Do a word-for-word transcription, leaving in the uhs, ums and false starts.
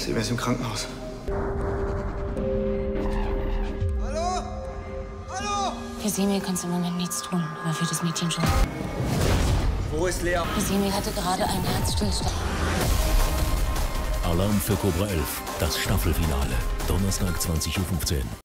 Silvia ist im Krankenhaus. Hallo? Hallo? Für Semir kannst du im Moment nichts tun, aber für das Mädchen schon. Wo ist Lea? Semir hatte gerade einen Herzstillstand. Alarm für Cobra elf, das Staffelfinale. Donnerstag zwanzig Uhr fünfzehn.